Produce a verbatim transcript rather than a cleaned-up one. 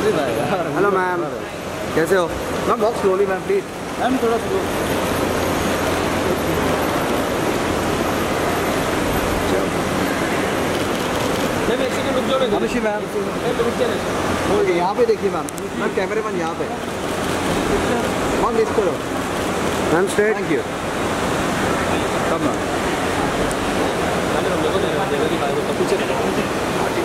Hello ma'am, कैसे हो ma'am? Walk slowly ma'am please. Ma'am थोड़ा स्लो। मैम एक सेकंड रुक जाओ। अभिषेक मैम यहाँ पे देखिए मैम। मैम कैमरे मैन यहाँ पे। मैम लिस्ट करो मैम स्ट्रेट। Thank you. कब मैम?